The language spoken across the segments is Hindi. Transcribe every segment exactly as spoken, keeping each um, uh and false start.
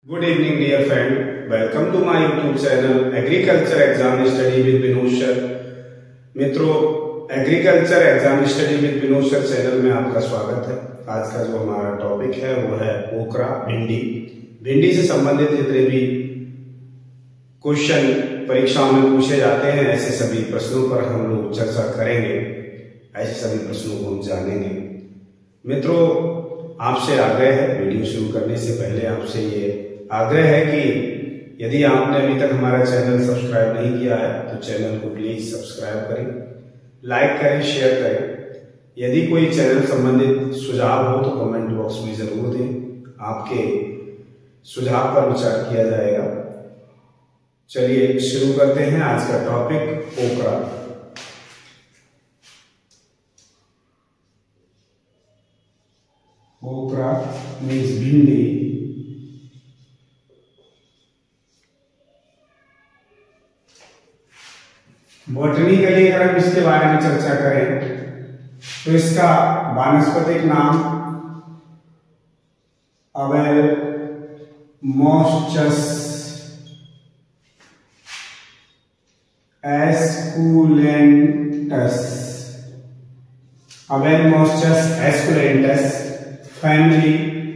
Good evening dear friend, welcome to my YouTube channel Agriculture Exam Study with Vinod sir. मित्रों, agriculture exam study with Vinod sir channel में आपका स्वागत है। आज का जो हमारा टॉपिक है वो है ओकरा, भिंडी। भिंडी से संबंधित जितने भी क्वेश्चन परीक्षाओं में पूछे जाते हैं ऐसे सभी प्रश्नों पर हम लोग चर्चा करेंगे, ऐसे सभी प्रश्नों को हम जानेंगे। मित्रों, आपसे आग्रह है, वीडियो शुरू करने से पहले आपसे ये आग्रह है कि यदि आपने अभी तक हमारा चैनल सब्सक्राइब नहीं किया है तो चैनल को प्लीज सब्सक्राइब करें, लाइक करें, शेयर करें। यदि कोई चैनल संबंधित सुझाव हो तो कमेंट बॉक्स में जरूर दें, आपके सुझाव पर विचार किया जाएगा। चलिए शुरू करते हैं आज का टॉपिक ओकरा। ओकरा मीन्स भिंडी। बॉटनिकली अगर हम इसके बारे में चर्चा करें तो इसका वानस्पतिक नाम Abelmoschus esculentus, Abelmoschus esculentus. Family,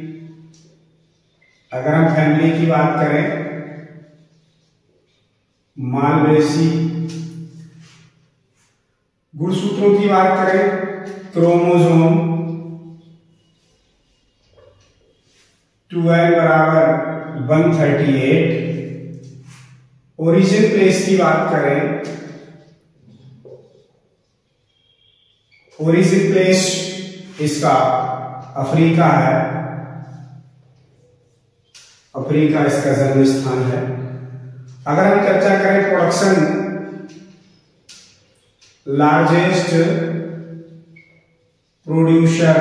अगर हम फैमिली की बात करें, मालवेसी। गुणसूत्रों की बात करें, क्रोमोसोम ट्वेल्व बराबर one thirty eight. Origin place की बात करें, ओरिजिन प्लेस इसका अफ्रीका है, अफ्रीका इसका जन्म स्थान है। अगर हम चर्चा करें production, largest producer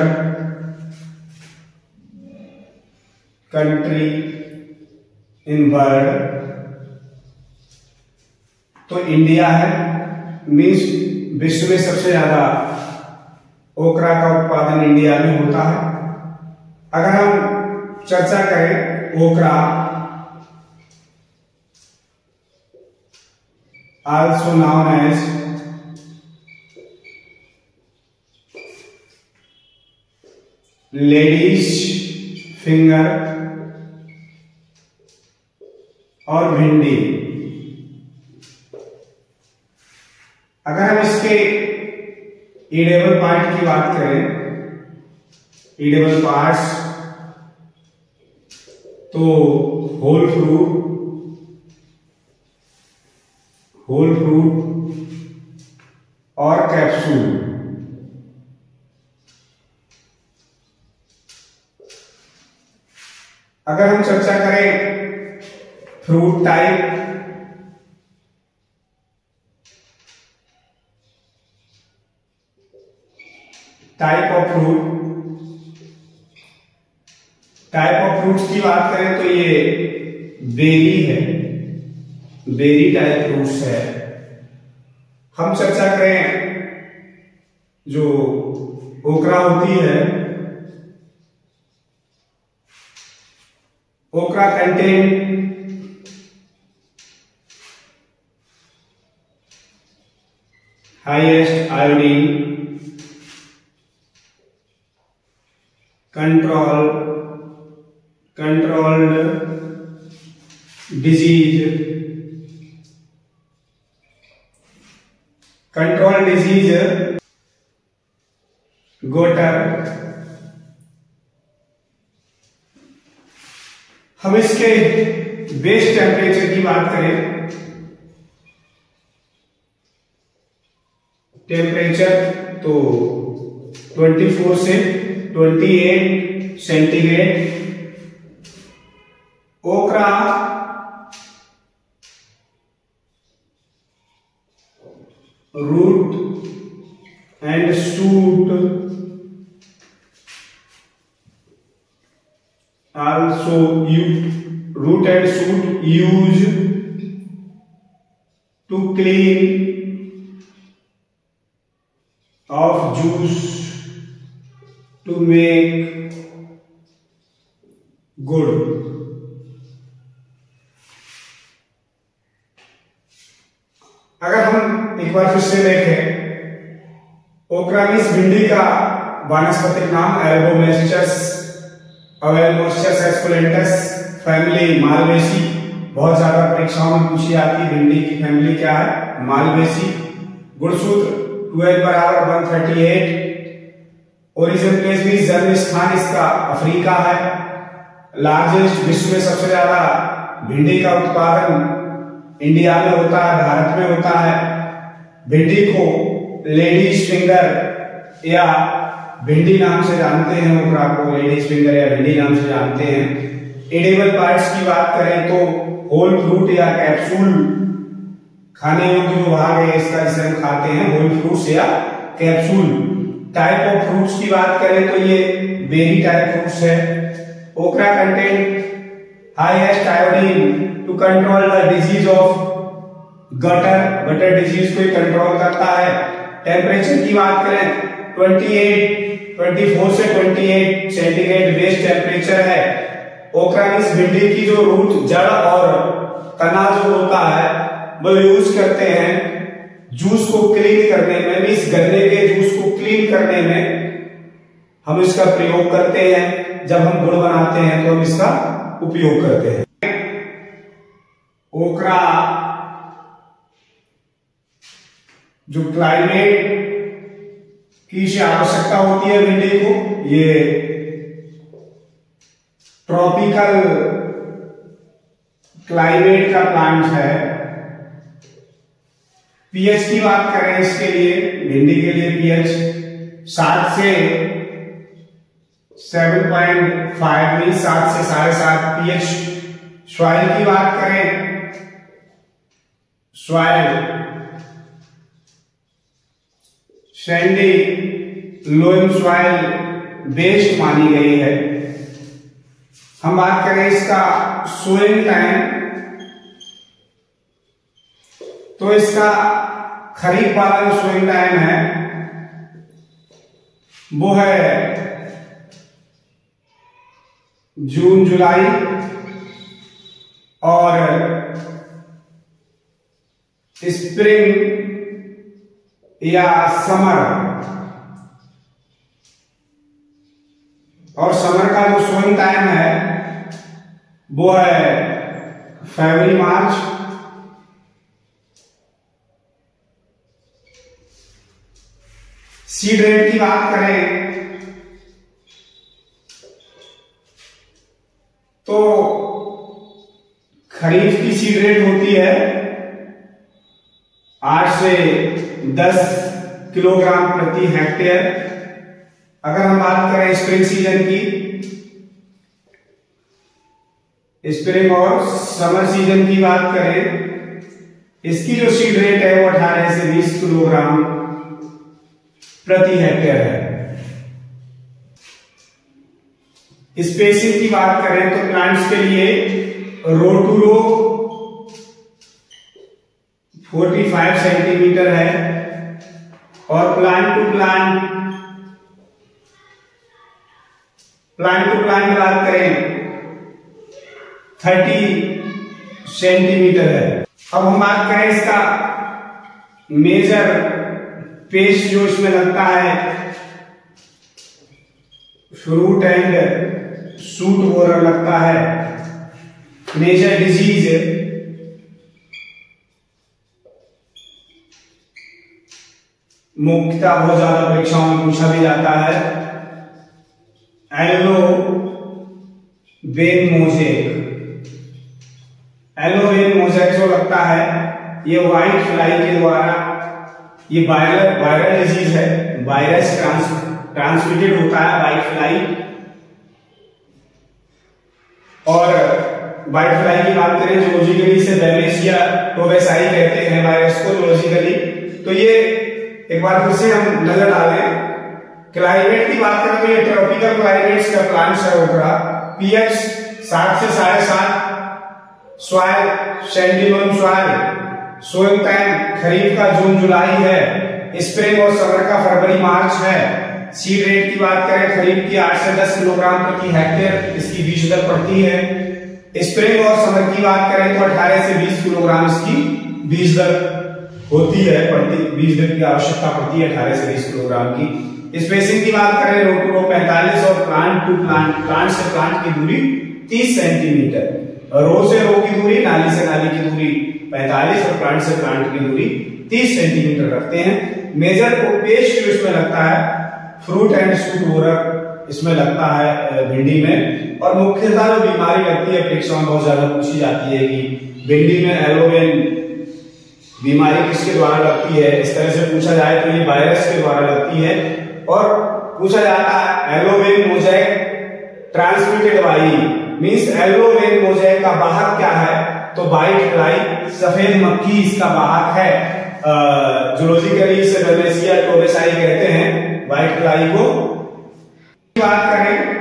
country in world तो इंडिया है। मीन्स विश्व में सबसे ज्यादा ओकरा का उत्पादन इंडिया में होता है। अगर हम चर्चा करें okra, also known as ladies finger और भिंडी। अगर हम इसके ईडेबल पार्ट की बात करें, ईडेबल पार्ट्स तो होल फ्रूट, होल फ्रूट और कैप्सूल। अगर हम चर्चा करें fruit type, type of fruit, type of fruits की बात करें तो ये बेरी है, बेरी टाइप फ्रूट्स है। हम चर्चा करें जो ओकरा होती है, okra contain highest iodine, control controlled disease, control disease goitre. हम इसके बेस टेम्परेचर की बात करें, टेम्परेचर तो चौबीस से अट्ठाईस centigrade. Okra root and shoot also you root and shoot used to clean of juice to make गुड़। एक बार फिर से देखें, ओक्रानिस भिंडी का वानस्पतिक नाम एल्बोमेस्टस अवेलमोस्टस एस्कुलेंटस, फैमिली मालवेसी। बहुत ज्यादा परीक्षाओं में पूछी जाती है भिंडी की फैमिली क्या है, मालवेसी। गुणसूत्र ट्वेल्व बराबर one thirty eight. Origin place भी जन्म स्थान इसका अफ्रीका है। लार्जेस्ट विश्व में सबसे ज्यादा भिंडी का उत्पादन इंडिया में होता है, भारत में होता है। भिंडी को लेडीज फिंगर या भिंडी नाम से जानते हैं, ओकरा को लेडीज फिंगर या भिंडी नाम से जानते हैं। एडिबल पार्ट्स की बात करें तो होल फ्रूट या कैप्सूल खाने योग्य जो भाग है इसका, जिसे हम खाते हैं, होल फ्रूट्स या कैप्सूल। टाइप ऑफ फ्रूट्स की बात करें तो ये बेरी टाइप फ्रूट्स है। Okra content highest iodine to control the disease of goitre, goitre disease को कंट्रोल करता है। टेम्परेचर की बात करें अट्ठाईस, चौबीस से अट्ठाईस सेंटीग्रेड बेस टेम्परेचर है। ओक्रानिस भिंडी की जो रूट, जड़ और तना जो होता है वो यूज करते हैं जूस को क्लीन करने में, इस गन्ने के जूस को क्लीन करने में हम इसका प्रयोग करते हैं। जब हम गुड़ बनाते हैं तो हम इसका उपयोग करते हैं। ओकरा जो क्लाइमेट की आवश्यकता होती है भिंडी को, ये ट्रॉपिकल क्लाइमेट का प्लांट है। पीएच की बात करें इसके लिए, भिंडी के लिए पीएच सात से सेवन पॉइंट फाइव में सात से साढ़े सात पीएच। सॉइल की बात करें, soil sandy loam soil based मानी गई है। हम बात करें इसका सोइंग टाइम, तो इसका खरीफ वाला जो सोइंग टाइम है वो है जून जुलाई, और स्प्रिंग या समर, और समर का जो सोइंग टाइम है वो है फरवरी मार्च। सीड रेट की बात करें तो खरीफ की सीड रेट होती है आठ से दस किलोग्राम प्रति हेक्टेयर। अगर हम बात करें स्प्रिंग सीजन की, स्प्रिंग और समर सीजन की बात करें, इसकी जो सीड रेट है वो अठारह से बीस किलोग्राम प्रति हेक्टेयर है। स्पेसिंग की बात करें तो प्लांट्स के लिए रो टू रो पैंतालीस सेंटीमीटर है, और plant to plant plant to plant बात करें तीस सेंटीमीटर है। अब हम बात करें इसका मेजर पेस्ट जो इसमें लगता है, फ्रूट एंड सूट बोरर लगता है। मेजर डिजीज मुख्यतः बहुत ज्यादा परीक्षाओं में पूछा भी जाता है, yellow vein mosaic. Yellow vein mosaic जो लगता है ये व्हाइट फ्लाई के द्वारा, ये वायरल वायरल डिजीज है, वायरस ट्रांस ट्रांसमिटेड होता है व्हाइट फ्लाई। और व्हाइट फ्लाई की बात करें जूलॉजिकली इसे बैलेशिया टोबेसाई कहते हैं वायरस को जूलॉजिकली। तो ये एक बार फिर से हम नजर डालें। क्लाइमेट की बात करें तो ये ट्रॉपिकल क्लाइमेट्स का प्लांट्स है। ओकरा पीएच सात से साढ़े सात, soil sandy loam soil, sowing time kharif का जून जुलाई है, स्प्रिंग और समर का फरवरी मार्च है। सीड रेट की बात करें खरीफ की आठ से दस किलोग्राम प्रति हेक्टेयर इसकी बीज दर पड़ती है। स्प्रिंग और समर की बात करें तो अठारह से बीस किलोग्राम इसकी बीज दर होती है, प्रति बीज ड्रिप की आवश्यकता पड़ती है अठारह से बीस किलोग्राम की। स्पेसिंग की बात करें रो टू रो पैंतालीस और प्लांट टू प्लांट प्लांट से प्लांट की दूरी तीस सेंटीमीटर, रो से रो की दूरी, नाली से नाली की दूरी पैंतालीस और प्लांट से प्लांट की दूरी तीस सेंटीमीटर रखते हैं। मेजर पेस्ट जो इसमें लगता है फ्रूट एंड शूट बोरर इसमें लगता है भिंडी में। और मुख्यतः जो बीमारी लगती है परीक्षा में बहुत ज्यादा पूछी जाती है कि भिंडी में एलोवेन बीमारी किसके द्वारा लगती है, इस तरह से पूछा जाए तो ये वायरस के द्वारा लगती है। और पूछा जाता है yellow vein mosaic transmitted by, means yellow vein mosaic का वाहक क्या है, तो व्हाइट फ्लाई, सफेद मक्खी इसका वाहक है। जूलॉजिकली इसे वेनेसिया टोबेसाई कहते हैं व्हाइट फ्लाई को। बात करें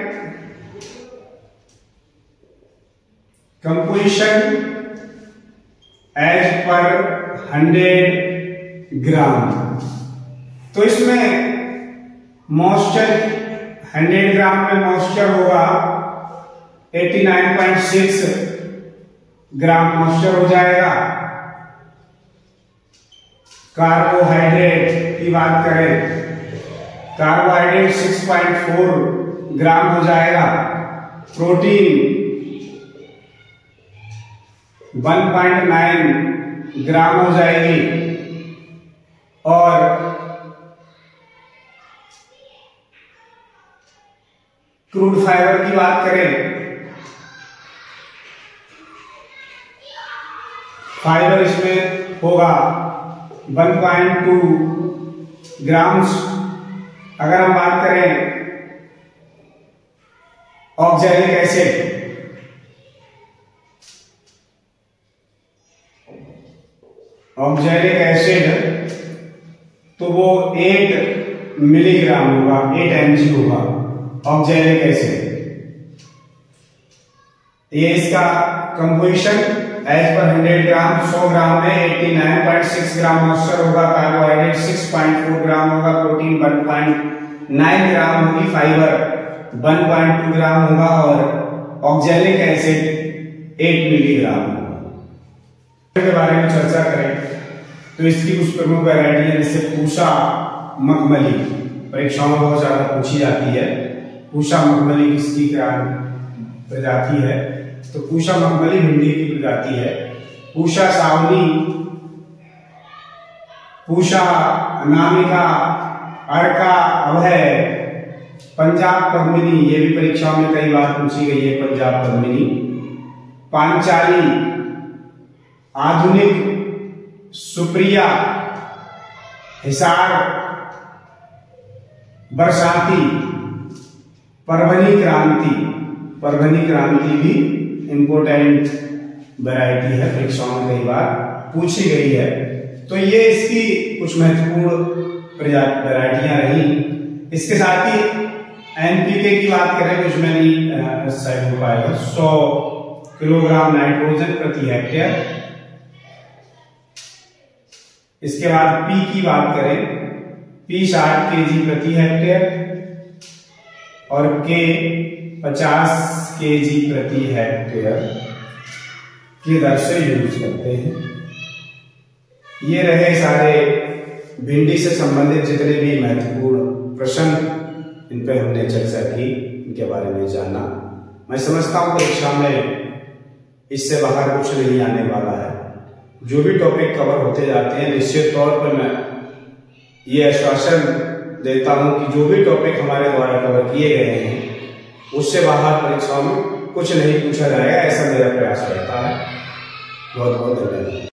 composition as per hundred gram, तो इसमें मॉइस्चर हंड्रेड ग्राम में मॉइस्चर होगा नवासी पॉइंट सिक्स ग्राम मॉइस्चर हो जाएगा। कार्बोहाइड्रेट की बात करें, कार्बोहाइड्रेट छह पॉइंट चार ग्राम हो जाएगा। प्रोटीन एक पॉइंट नौ ग्राम हो जाएगी। और क्रूड फाइबर की बात करें, फाइबर इसमें होगा एक पॉइंट दो ग्राम्स। अगर हम बात करें ऑक्सैलिक एसिड, ऑक्सैलिक एसिड तो वो आठ मिलीग्राम होगा, आठ एमजी होगा ऑक्सैलिक एसिड। ये इसका composition as per hundred gram, सौ ग्राम में नवासी पॉइंट सिक्स ग्राम मॉइस्चर होगा, कार्बोहाइड्रेट छह पॉइंट चार ग्राम होगा, प्रोटीन एक पॉइंट नौ ग्राम होगी, फाइबर एक पॉइंट दो ग्राम होगा और ऑक्सैलिक एसिड आठ मिलीग्राम होगा। के बारे में चर्चा करें तो इसकी कुछ प्रमुख वैरायटी है, जैसे पूषा मखमली, परीक्षाओं में बहुत ज्यादा पूछी जाती है। पूषा मखमली किसकी प्रजाति है, तो पूषा मखमली भिंडी की प्रजाति है। पूषा सावनी, पूषा अनामिका, अर्का अभय, पंजाब पद्मिनी, ये भी परीक्षाओं में कई बार पूछी गई है, पंजाब पद्मिनी। पांचाली, आधुनिक, सुप्रिया, हिसार, बरसाती, परभनी क्रांति, परभनी क्रांति भी इंपोर्टेंट वैरायटी है, परीक्षाओं में कई बार पूछी गई है। तो ये इसकी कुछ महत्वपूर्ण वैरायटियां रही। इसके साथ ही एनपीके की बात करें तो इसमें नहीं शायद हो पाएगा, सौ किलोग्राम नाइट्रोजन प्रति हेक्टेयर। इसके बाद पी की बात करें, पी साठ के जी प्रति हेक्टेयर और के पचास के जी प्रति हेक्टेयर की दर से यूज करते हैं। ये रहे सारे भिंडी से संबंधित जितने भी महत्वपूर्ण प्रश्न, इन पे हमने चर्चा की, इनके बारे में जाना। मैं समझता हूं परीक्षा में इससे बाहर कुछ नहीं आने वाला है। जो भी टॉपिक कवर होते जाते हैं, निश्चित तौर पर मैं ये आश्वासन देता हूं कि जो भी टॉपिक हमारे द्वारा कवर किए गए हैं उससे बाहर परीक्षाओं में कुछ नहीं पूछा जाएगा, ऐसा मेरा प्रयास रहता है। बहुत बहुत धन्यवाद।